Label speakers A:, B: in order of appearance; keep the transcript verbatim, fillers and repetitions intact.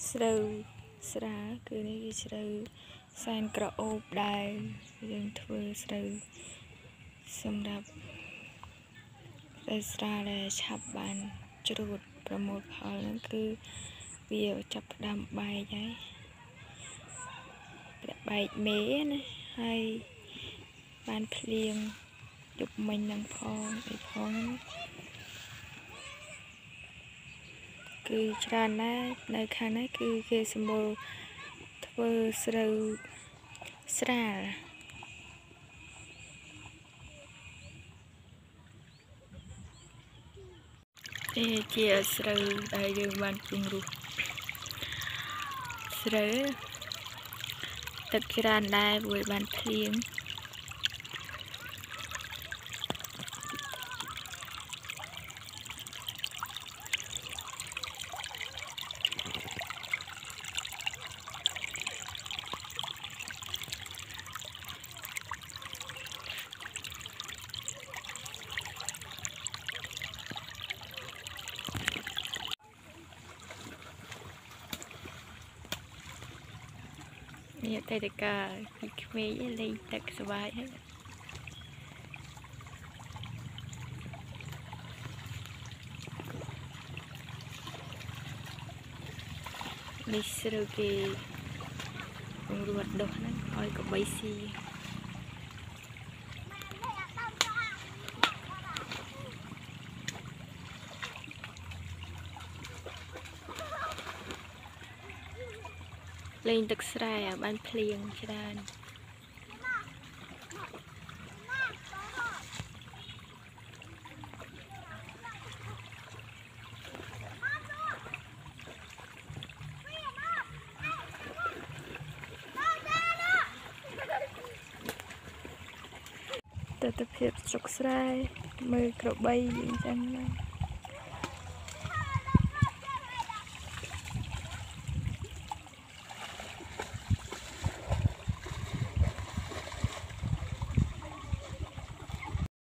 A: ស្រូវស្រាគឺនេះគឺស្រូវសែនក្រអូបដែរយើងធ្វើស្រូវសម្រាប់ស្រូវស្រាដែលឆាប់បានច្រូតប្រមូលផលហ្នឹងគឺវាចាប់ផ្ដើមបែកហើយប្របែកមេណាហើយបានភ្លៀងយប់មិញនឹងផងអីផងគឺច្រើនណាស់នៅខាងនេះគឺគេសម្បូរធ្វើស្រូវស្រាលនេះជាស្រូវដែលយើងបានពង្រឹងស្រូវទឹកច្រើនដែរព្រោះបានភ្លៀងនេះតែតកាពីក្មេងលេងទឹកសบายហើយនេះស្រូវគេពង្រួតដុះហ្នឹងឲ្យកបីស៊ីលេងទឹកស្រែបានភ្លៀងច្រើនទស្សនភាពស្រុកស្រែមើលក្របីអញ្ចឹង